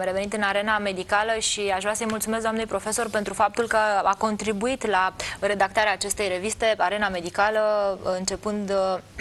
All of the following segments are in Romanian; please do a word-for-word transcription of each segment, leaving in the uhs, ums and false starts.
am revenit în arena medicală și aș vrea să-i mulțumesc doamnei profesor pentru faptul că a contribuit la redactarea acestei reviste, Arena Medicală, începând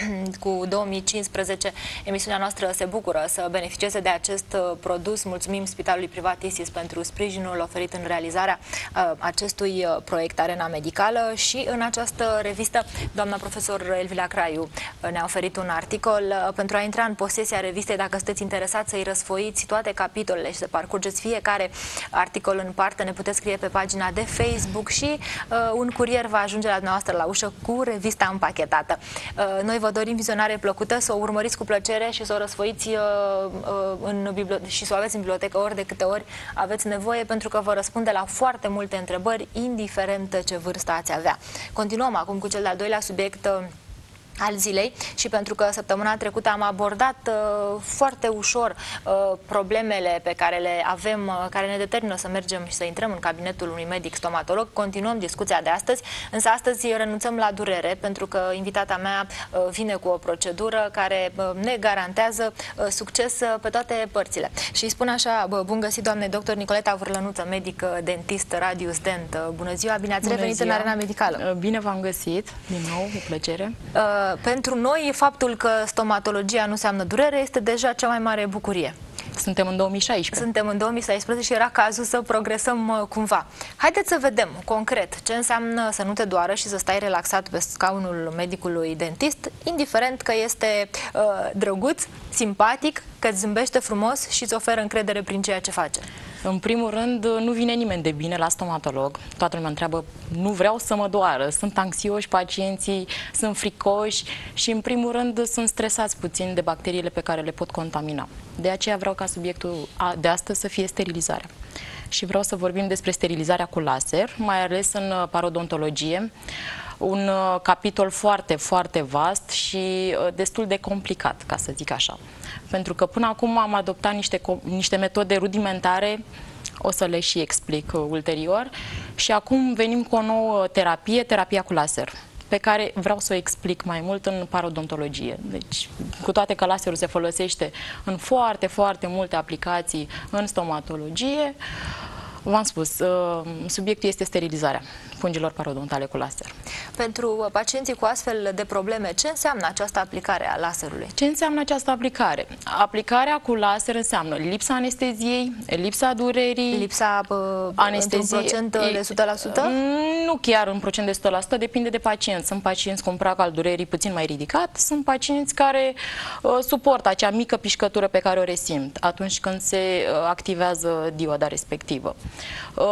cu două mii cincisprezece. Emisiunea noastră se bucură să beneficieze de acest produs. Mulțumim Spitalului Privat Isis pentru sprijinul oferit în realizarea acestui proiect Arena Medicală și în această revistă doamna profesor Elvila Craiu ne-a oferit un articol. Pentru a intra în posesia revistei, dacă sunteți interesați să-i răsfoiți toate capitolele și să parcurgeți fiecare articol în parte, ne puteți scrie pe pagina de Facebook și uh, un curier va ajunge la dumneavoastră la ușă cu revista împachetată. Uh, noi vă dorim vizionare plăcută, să o urmăriți cu plăcere și să o răsfoiți uh, uh, în și să o aveți în bibliotecă ori de câte ori aveți nevoie, pentru că vă răspunde la foarte multe întrebări, indiferent ce vârstă ați avea. Continuăm acum cu cel de-al doilea subiect uh, al zilei și pentru că săptămâna trecută am abordat uh, foarte ușor uh, problemele pe care le avem, uh, care ne determină să mergem și să intrăm în cabinetul unui medic stomatolog, continuăm discuția de astăzi, însă astăzi renunțăm la durere pentru că invitata mea uh, vine cu o procedură care uh, ne garantează uh, succes uh, pe toate părțile. Și spun așa, bă, bun găsit doamne doctor Nicoleta Vârlănuță, medic uh, dentist Radius Dent. Uh, bună ziua, bine ați bună revenit ziua. în Arena Medicală. Bine v-am găsit, din nou, cu plăcere. Uh, Pentru noi, faptul că stomatologia nu înseamnă durere este deja cea mai mare bucurie. Suntem în două mii șaisprezece. Suntem în două mii șaisprezece și era cazul să progresăm uh, cumva. Haideți să vedem concret ce înseamnă să nu te doară și să stai relaxat pe scaunul medicului dentist, indiferent că este uh, drăguț, simpatic, că îți zâmbește frumos și îți oferă încredere prin ceea ce face. În primul rând, nu vine nimeni de bine la stomatolog. Toată lumea întreabă, nu vreau să mă doară. Sunt anxioși pacienții, sunt fricoși și, în primul rând, sunt stresați puțin de bacteriile pe care le pot contamina. De aceea vreau ca subiectul de astăzi să fie sterilizarea. Și vreau să vorbim despre sterilizarea cu laser, mai ales în parodontologie. Un capitol foarte, foarte vast și destul de complicat, ca să zic așa. Pentru că până acum am adoptat niște, niște metode rudimentare, o să le și explic ulterior, și acum venim cu o nouă terapie, terapia cu laser, pe care vreau să o explic mai mult în parodontologie. Deci, cu toate că laserul se folosește în foarte, foarte multe aplicații în stomatologie, v-am spus, subiectul este sterilizarea fungilor parodontale cu laser. Pentru pacienții cu astfel de probleme, ce înseamnă această aplicare a laserului? Ce înseamnă această aplicare? Aplicarea cu laser înseamnă lipsa anesteziei, lipsa durerii, lipsa uh, anesteziei într-un procent de o sută la sută? Nu chiar în procent de o sută la sută, depinde de pacient. Sunt pacienți cu un prag al durerii puțin mai ridicat, sunt pacienți care uh, suportă acea mică pișcătură pe care o resimt atunci când se uh, activează dioda respectivă. Uh,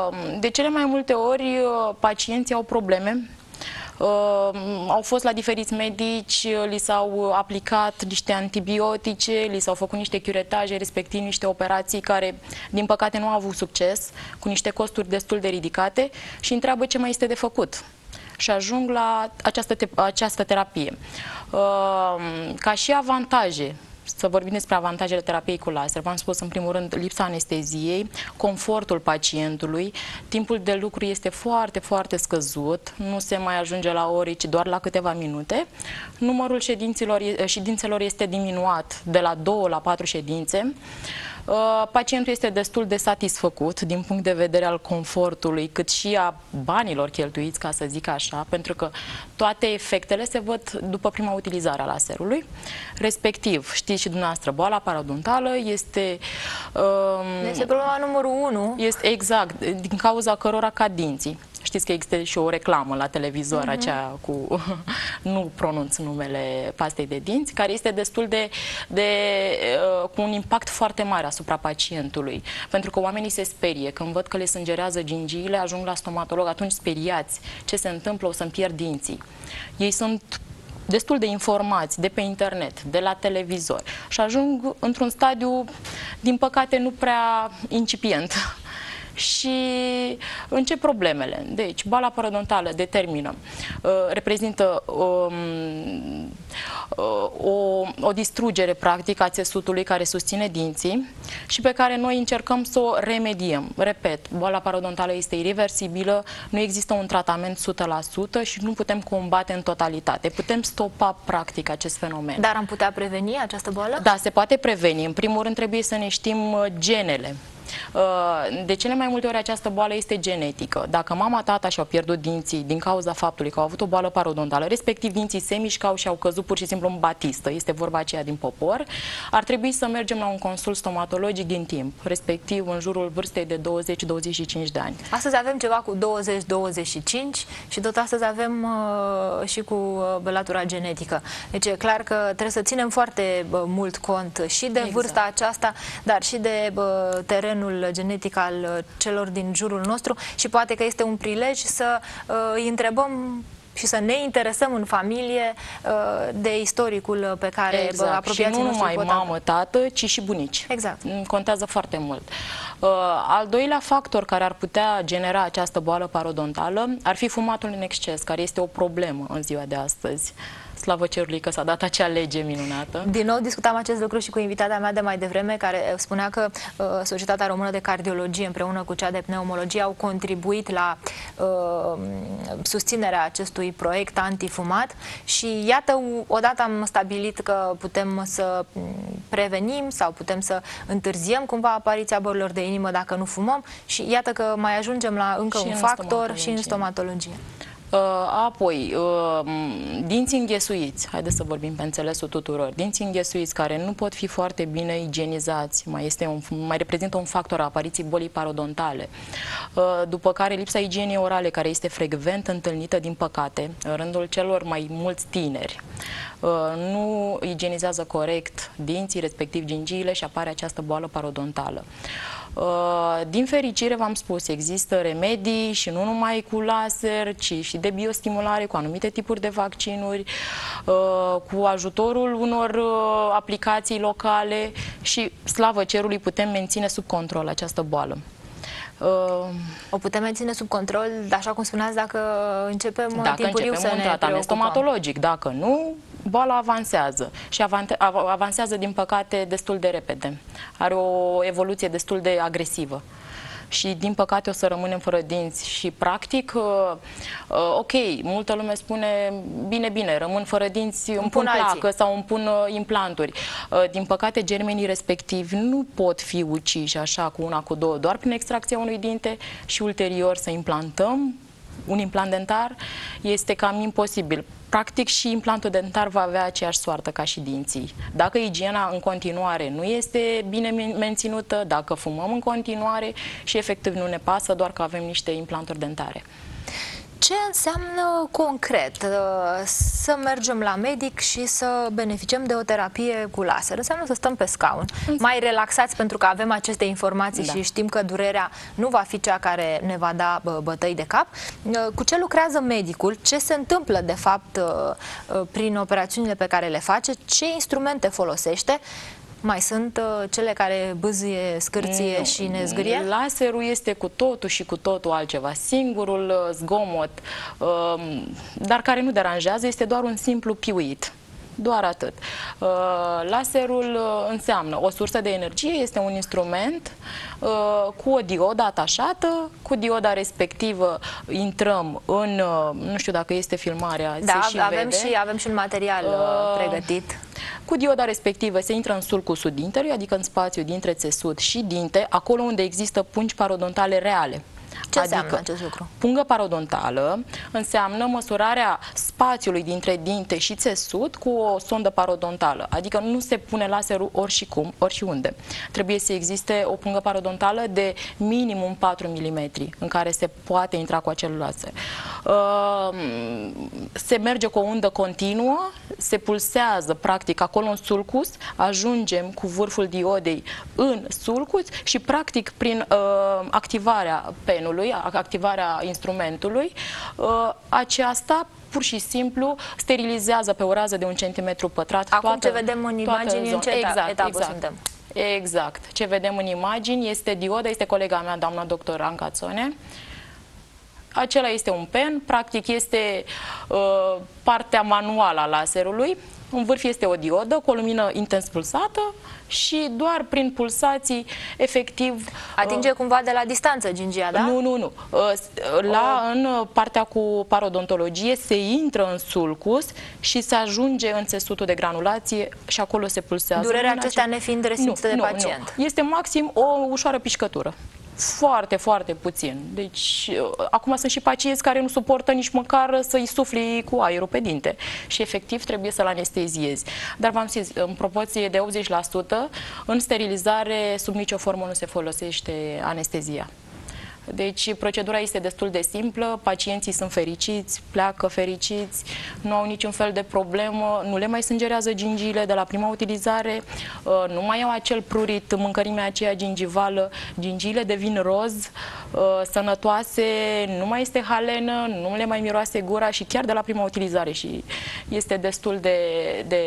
de cele mai multe ori, uh, pacienții au probleme. Uh, au fost la diferiți medici, li s-au aplicat niște antibiotice, li s-au făcut niște curetaje, respectiv niște operații care, din păcate, nu au avut succes, cu niște costuri destul de ridicate și întreabă ce mai este de făcut. Și ajung la această, te această terapie. Uh, ca și avantaje, să vorbim despre avantajele terapiei cu laser. V-am spus, în primul rând, lipsa anesteziei, confortul pacientului, timpul de lucru este foarte, foarte scăzut, nu se mai ajunge la ore, ci doar la câteva minute. Numărul ședințelor, ședințelor este diminuat de la două la patru ședințe. Pacientul este destul de satisfăcut din punct de vedere al confortului, cât și a banilor cheltuiți, ca să zic așa, pentru că toate efectele se văd după prima utilizare a laserului. Respectiv, știți și dumneavoastră, boala parodontală este... Um, este problema numărul unu. Este exact, din cauza cărora cad dinții. Știți că există și o reclamă la televizor, uh-huh. aceea cu, nu pronunț numele pastei de dinți, care este destul de, de uh, cu un impact foarte mare asupra pacientului. Pentru că oamenii se sperie, când văd că le sângerează gingiile, ajung la stomatolog, atunci speriați. Ce se întâmplă? O să-mi pierd dinții. Ei sunt destul de informați de pe internet, de la televizor și ajung într-un stadiu, din păcate, nu prea incipient. și încep problemele. Deci, boala parodontală determină, reprezintă um, o, o distrugere practică a țesutului care susține dinții și pe care noi încercăm să o remediem. Repet, boala parodontală este irreversibilă, nu există un tratament o sută la sută și nu putem combate în totalitate. Putem stopa practic acest fenomen. Dar am putea preveni această boală? Da, se poate preveni. În primul rând trebuie să ne știm genele. De cele mai multe ori această boală este genetică. Dacă mama, tata și-au pierdut dinții din cauza faptului că au avut o boală parodontală, respectiv dinții se mișcau și au căzut pur și simplu în batistă, este vorba aceea din popor, ar trebui să mergem la un consult stomatologic din timp, respectiv în jurul vârstei de douăzeci douăzeci și cinci de ani. Astăzi avem ceva cu douăzeci douăzeci și cinci și tot astăzi avem uh, și cu uh, latura genetică. Deci e clar că trebuie să ținem foarte uh, mult cont și de exact. vârsta aceasta, dar și de uh, teren genetic al celor din jurul nostru și poate că este un prilej să uh, îi întrebăm și să ne interesăm în familie uh, de istoricul pe care exact. apropiații și nu noștri numai pot mamă, tată, ci și bunici. Exact. Contează foarte mult. Uh, al doilea factor care ar putea genera această boală parodontală ar fi fumatul în exces, care este o problemă în ziua de astăzi. Slavă cerului că s-a dat acea lege minunată. Din nou discutam acest lucru și cu invitata mea de mai devreme, care spunea că uh, Societatea Română de Cardiologie împreună cu cea de pneumologie au contribuit la uh, susținerea acestui proiect antifumat și iată, odată am stabilit că putem să prevenim sau putem să întârziem cumva apariția bolilor de inimă dacă nu fumăm și iată că mai ajungem la încă și un factor și în stomatologie. Apoi, dinții înghesuiți, haideți să vorbim pe înțelesul tuturor, dinții înghesuiți care nu pot fi foarte bine igienizați, mai, este un, mai reprezintă un factor a apariției bolii parodontale, după care lipsa igienii orale, care este frecvent întâlnită, din păcate, în rândul celor mai mulți tineri. Nu igienizează corect dinții, respectiv gingiile și apare această boală parodontală. Din fericire, v-am spus, există remedii și nu numai cu laser, ci și de biostimulare, cu anumite tipuri de vaccinuri, cu ajutorul unor aplicații locale și, slavă cerului, putem menține sub control această boală. O putem menține sub control, așa cum spuneați, dacă începem dacă timpuriu începem să un ne tratament preocupăm. stomatologic. Dacă nu, boala avansează și avansează, din păcate, destul de repede. Are o evoluție destul de agresivă. Și, din păcate, o să rămânem fără dinți. Și, practic, ok, multă lume spune, bine, bine, rămân fără dinți, îmi pun placă sau îmi pun implanturi. Din păcate, germenii respectivi nu pot fi uciși așa, cu una, cu două, doar prin extracția unui dinte și, ulterior, să implantăm un implant dentar este cam imposibil. Practic și implantul dentar va avea aceeași soartă ca și dinții. Dacă igiena în continuare nu este bine menținută, dacă fumăm în continuare și efectiv nu ne pasă, doar că avem niște implanturi dentare. Ce înseamnă concret să mergem la medic și să beneficiem de o terapie cu laser? Înseamnă să stăm pe scaun, mai relaxați pentru că avem aceste informații da. și știm că durerea nu va fi cea care ne va da bătăi de cap. Cu ce lucrează medicul? Ce se întâmplă de fapt prin operațiunile pe care le face? Ce instrumente folosește? Mai sunt uh, cele care bâzie, scârție și ne zgârie? Laserul este cu totul și cu totul altceva. Singurul uh, zgomot, uh, dar care nu deranjează, este doar un simplu piuit. Doar atât. Uh, laserul uh, înseamnă o sursă de energie, este un instrument uh, cu o diodă atașată, cu dioda respectivă intrăm în, uh, nu știu dacă este filmarea, da, se și avem vede. Și, avem și un material uh, pregătit. Cu dioda respectivă se intră în sulcusul dintelui, adică în spațiu dintre țesut și dinte, acolo unde există pungi parodontale reale. Ce adică, înseamnă acest lucru? Pungă parodontală înseamnă măsurarea spațiului dintre dinte și țesut cu o sondă parodontală. Adică nu se pune laserul ori și cum, ori și unde. Trebuie să existe o pungă parodontală de minimum patru milimetri în care se poate intra cu acel laser. Se merge cu o undă continuă, se pulsează practic acolo în sulcus, ajungem cu vârful diodei în sulcus și practic prin activarea penului, activarea instrumentului, aceasta pur și simplu sterilizează pe o rază de un centimetru pătrat. Acum toată, ce vedem în imagini, în ce exact, etapă exact. suntem? Exact. Ce vedem în imagini este dioda, este colega mea, doamna doctor Anca Țone. Acela este un pen, practic este uh, partea manuală a laserului. În vârf este o diodă cu o lumină intens pulsată și doar prin pulsații, efectiv... Atinge uh, cumva de la distanță gingia, da? Nu, nu, nu. Uh, la, o... În partea cu parodontologie se intră în sulcus și se ajunge în țesutul de granulație și acolo se pulsează. Durerea acestea nefiind resimțite de nu, pacient? Nu. Este maxim o ușoară pișcătură. Foarte, foarte puțin. Deci, acum sunt și pacienți care nu suportă nici măcar să-i sufli cu aerul pe dinte și efectiv trebuie să-l anesteziezi. Dar v-am zis, în proporție de optzeci la sută, în sterilizare, sub nicio formă nu se folosește anestezia. Deci procedura este destul de simplă, pacienții sunt fericiți, pleacă fericiți, nu au niciun fel de problemă, nu le mai sângerează gingiile de la prima utilizare, nu mai au acel prurit, mâncărimea aceea gingivală, gingiile devin roz, sănătoase, nu mai este halenă, nu le mai miroase gura și chiar de la prima utilizare și este destul de... de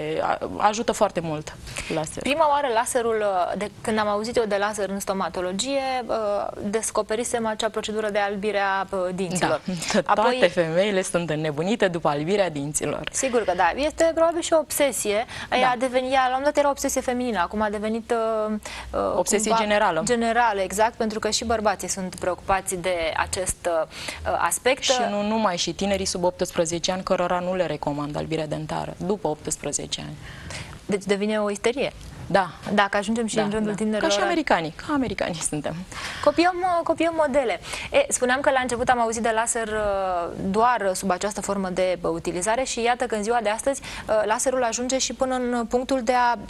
ajută foarte mult laserul. Prima oară laserul, de, când am auzit eu de laser în stomatologie, descoperisem acea procedură de albire a dinților. Da, toate Apoi, femeile sunt înnebunite după albirea dinților. Sigur că da. Este probabil și o obsesie. Da. Ea a devenit, ea, la un moment dat era obsesie feminină, acum a devenit uh, obsesie cumva, generală. Generală, exact, pentru că și bărbații sunt preocupați de acest uh, aspect. Și nu numai, și tinerii sub optsprezece ani cărora nu le recomand albirea dentară, după optsprezece ani. Deci devine o isterie. Da. Dacă ajungem și da, în rândul da. tinerilor... Ca și americanii, ca americanii suntem. Copiem, copiem modele. E, spuneam că la început am auzit de laser doar sub această formă de utilizare și iată că în ziua de astăzi laserul ajunge și până în punctul de a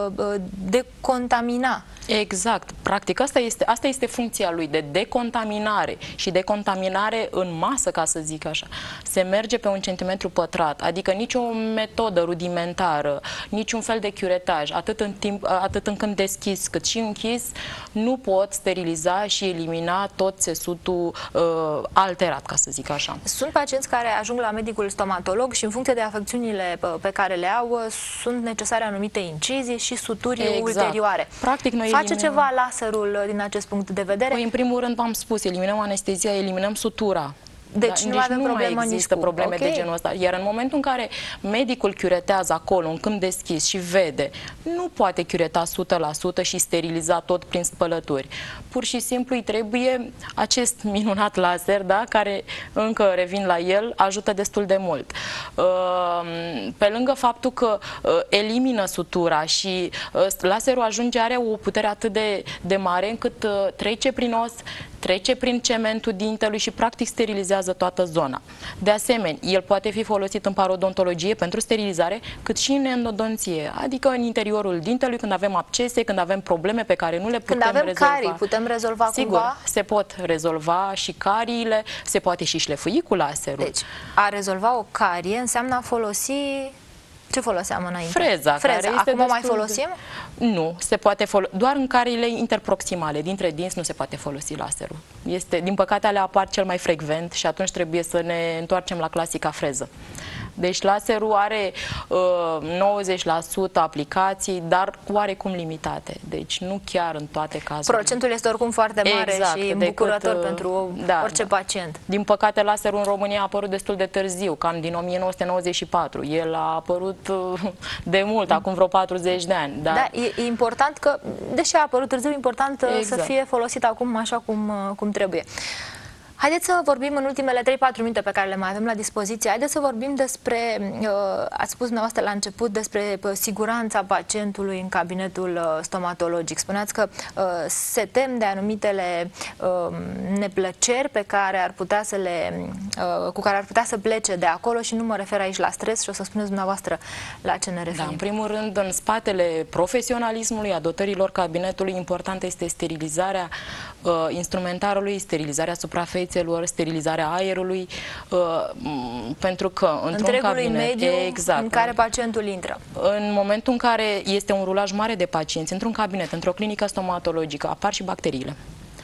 decontamina. Exact. Practic, asta este, asta este funcția lui, de decontaminare și decontaminare în masă, ca să zic așa. Se merge pe un centimetru pătrat, adică nicio metodă rudimentară, niciun fel de curetaj, atât în timp, atât în când deschis cât și închis, nu pot steriliza și elimina tot țesutul uh, alterat, ca să zic așa. Sunt pacienți care ajung la medicul stomatolog și în funcție de afecțiunile pe care le au, sunt necesare anumite incizii și suturi exact. ulterioare. Practic, noi Face eliminăm... ceva laserul din acest punct de vedere? Păi, în primul rând, v-am spus, eliminăm anestezia, eliminăm sutura. Deci da, nu avem nu problemă mai există nici probleme okay. de genul ăsta. Iar în momentul în care medicul curetează acolo, un câmp deschis și vede, nu poate cureta o sută la sută și steriliza tot prin spălături. Pur și simplu îi trebuie acest minunat laser, da, care încă revin la el, ajută destul de mult. Pe lângă faptul că elimină sutura și laserul ajunge, are o putere atât de, de mare încât trece prin os, trece prin cementul dintelui și practic sterilizează toată zona. De asemenea, el poate fi folosit în parodontologie pentru sterilizare, cât și în endodonție, adică în interiorul dintelui, când avem abcese, când avem probleme pe care nu le putem rezolva. Când avem carii, putem rezolva Sigur, cumva? se pot rezolva și cariile, se poate și șlefui cu laserul. Deci, a rezolva o carie înseamnă a folosi... Ce foloseam înainte? Freza. Freza. Care este Acum o mai folosim? De... Nu, se poate folosi. Doar în cariile interproximale, dintre dinți, nu se poate folosi laserul. Este, din păcate, alea apar cel mai frecvent și atunci trebuie să ne întoarcem la clasica freză. Deci laserul are uh, nouăzeci la sută aplicații, dar oarecum limitate. Deci nu chiar în toate cazurile. Procentul este oricum foarte mare exact, și îmbucurător decât, pentru da, orice da. pacient. Din păcate, laserul în România a apărut destul de târziu, cam din o mie nouă sute nouăzeci și patru. El a apărut uh, de mult, acum vreo patruzeci de ani. Dar... Da, e, e important că, deși a apărut târziu, e important exact. să fie folosit acum așa cum, cum trebuie. Haideți să vorbim în ultimele trei patru minute pe care le mai avem la dispoziție. Haideți să vorbim despre, uh, ați spus dumneavoastră la început, despre uh, siguranța pacientului în cabinetul uh, stomatologic. Spuneați că uh, se tem de anumitele uh, neplăceri pe care ar putea să le, uh, cu care ar putea să plece de acolo și nu mă refer aici la stres și o să spuneți dumneavoastră la ce ne referim. Da, în primul rând, în spatele profesionalismului, a dotărilor cabinetului, important este sterilizarea uh, instrumentarului, sterilizarea suprafeței, sterilizarea aerului, uh, pentru că într-un cabinet, mediu exact, în care pacientul intră. În momentul în care este un rulaj mare de pacienți, într-un cabinet, într-o clinică stomatologică, apar și bacteriile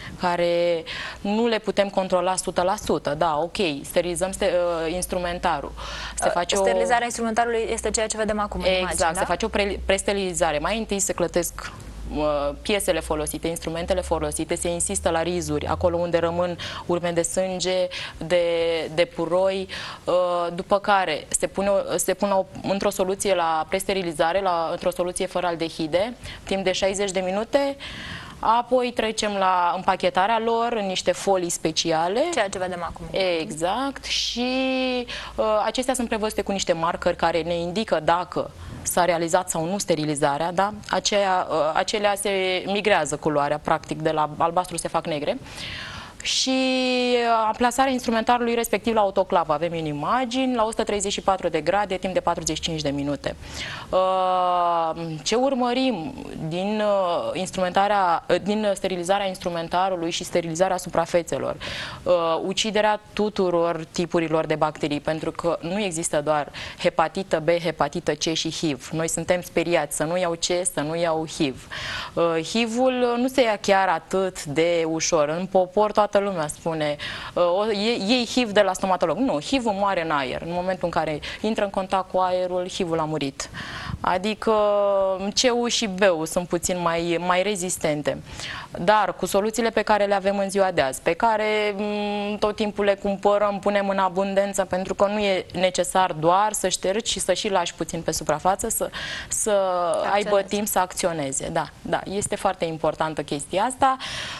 care nu le putem controla o sută la sută. Da, ok, sterilizăm ste uh, instrumentarul. Se face Sterilizarea o... instrumentarului este ceea ce vedem acum în exact, imagine, da? se face o pre presterilizare. Mai întâi se clătesc piesele folosite, instrumentele folosite, se insistă la rizuri, acolo unde rămân urme de sânge, de, de puroi, după care se pune, se pune într-o soluție la presterilizare, la, într-o soluție fără aldehide, timp de șaizeci de minute. Apoi trecem la împachetarea lor în niște folii speciale. Ceea ce vedem acum. Exact. Și uh, acestea sunt prevăzute cu niște marcări care ne indică dacă s-a realizat sau nu sterilizarea, da? Aceea, uh, acelea se migrează culoarea, practic, de la albastru se fac negre. Și amplasarea instrumentarului respectiv la autoclav. Avem în imagini la o sută treizeci și patru de grade, timp de patruzeci și cinci de minute. Ce urmărim din, instrumentarea, din sterilizarea instrumentarului și sterilizarea suprafețelor? Uciderea tuturor tipurilor de bacterii, pentru că nu există doar hepatită B, hepatită C și H I V. Noi suntem speriați să nu iau C, să nu iau H I V. H I V-ul nu se ia chiar atât de ușor. În popor toată lumea spune, iei H I V de la stomatolog. Nu, H I V-ul moare în aer. În momentul în care intră în contact cu aerul, H I V-ul a murit. Adică C-ul și B-ul sunt puțin mai, mai rezistente. Dar cu soluțiile pe care le avem în ziua de azi, pe care tot timpul le cumpărăm, punem în abundență, pentru că nu e necesar doar să ștergi și să și lași puțin pe suprafață, să, să aibă timp să acționeze. Da, da, este foarte importantă chestia asta.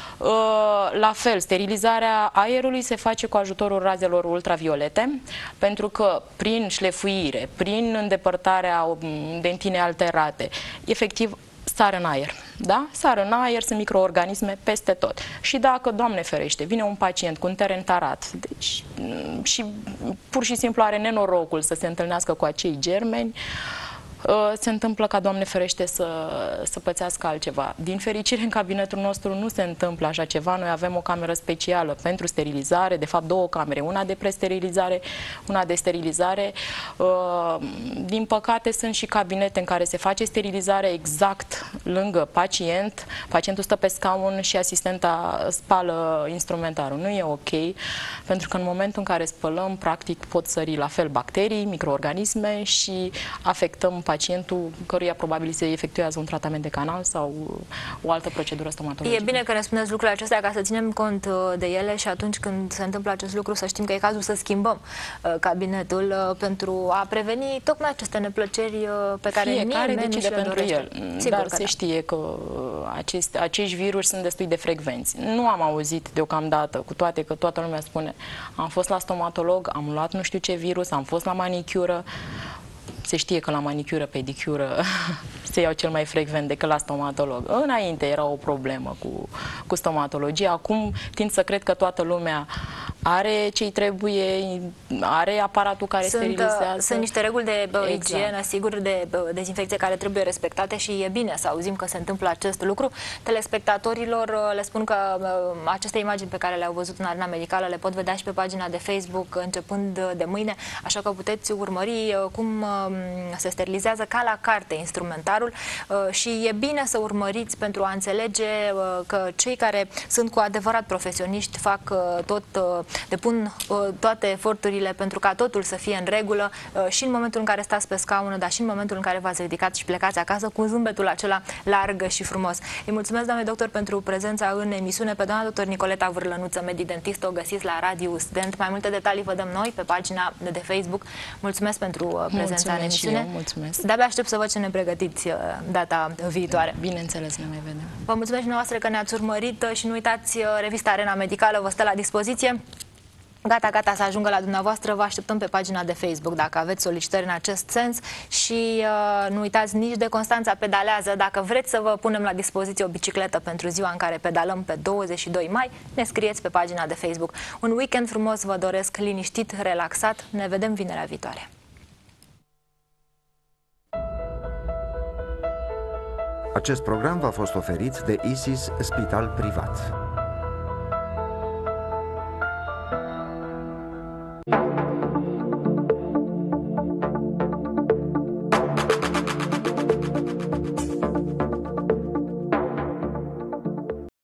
La fel, sterilizarea aerului se face cu ajutorul razelor ultraviolete, pentru că prin șlefuire, prin îndepărtarea dentine alterate, efectiv sar în aer. Da? Sar în aer, sunt microorganisme peste tot. Și dacă, Doamne ferește, vine un pacient cu un teren tarat, deci, și pur și simplu are nenorocul să se întâlnească cu acei germeni, se întâmplă ca, Doamne ferește, să, să pățească altceva. Din fericire, în cabinetul nostru nu se întâmplă așa ceva. Noi avem o cameră specială pentru sterilizare, de fapt două camere, una de presterilizare, una de sterilizare. Din păcate, sunt și cabinete în care se face sterilizare exact lângă pacient. Pacientul stă pe scaun și asistenta spală instrumentarul. Nu e ok, pentru că în momentul în care spălăm, practic pot sări la fel bacterii, microorganisme și afectăm pacientul căruia probabil se efectuează un tratament de canal sau o altă procedură stomatologică. E bine că ne spuneți lucrurile acestea ca să ținem cont de ele și atunci când se întâmplă acest lucru să știm că e cazul să schimbăm uh, cabinetul uh, pentru a preveni tocmai aceste neplăceri uh, pe care fiecare nimeni decide nu și le pentru dorește. el. Sigur Dar că se da. știe că acest, acești virus sunt destul de frecvenți. Nu am auzit deocamdată, cu toate că toată lumea spune am fost la stomatolog, am luat nu știu ce virus, am fost la manicură. Se știe că la manicură, pedicură se iau cel mai frecvent decât la stomatolog. Înainte era o problemă cu, cu stomatologia. Acum tind să cred că toată lumea are ce-i trebuie, are aparatul care sunt, sterilizează. Sunt niște reguli de bă, exact. igienă, sigur, de bă, dezinfecție care trebuie respectate și e bine să auzim că se întâmplă acest lucru. Telespectatorilor le spun că bă, aceste imagini pe care le-au văzut în Arena Medicală le pot vedea și pe pagina de Facebook începând de mâine, așa că puteți urmări cum se sterilizează ca la carte instrumentarul și e bine să urmăriți pentru a înțelege că cei care sunt cu adevărat profesioniști fac tot, depun toate eforturile pentru ca totul să fie în regulă și în momentul în care stați pe scaun, dar și în momentul în care v-ați ridicat și plecați acasă cu zâmbetul acela larg și frumos. Îi mulțumesc, doamne doctor, pentru prezența în emisiune. Pe doamna doctor Nicoleta Vârlănuță, medidentist, o găsiți la Radio Student. Mai multe detalii vă dăm noi pe pagina de Facebook. Mulțumesc pentru prezența mulțumesc în emisiune. Eu, mulțumesc. De-abia aștept să văd ce ne pregătiți data viitoare. Bineînțeles, ne mai vedem. Vă mulțumesc și dumneavoastră că ne-ați urmărit și nu uitați, revista Arena Medicală vă stă la dispoziție. Gata, gata să ajungă la dumneavoastră, vă așteptăm pe pagina de Facebook dacă aveți solicitări în acest sens și uh, nu uitați nici de Constanța Pedalează. Dacă vreți să vă punem la dispoziție o bicicletă pentru ziua în care pedalăm pe douăzeci și doi mai, ne scrieți pe pagina de Facebook. Un weekend frumos vă doresc, liniștit, relaxat. Ne vedem vinerea viitoare. Acest program v-a fost oferit de Isis Spital Privat.